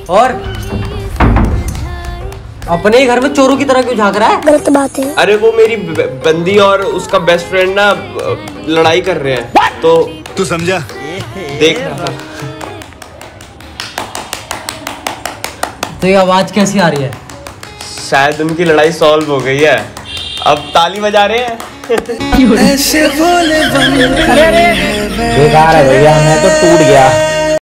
और अपने ही घर में चोरों की तरह क्यों झांक रहा है? गलत बात है। अरे वो मेरी बंदी और उसका बेस्ट फ्रेंड ना लड़ाई कर रहे हैं, तो तू समझा? देख रहा था। तो ये आवाज कैसी आ रही है? शायद उनकी लड़ाई सॉल्व हो गई है, अब ताली बजा रहे हैं। बेकार है भैया, मैं तो टूट गया।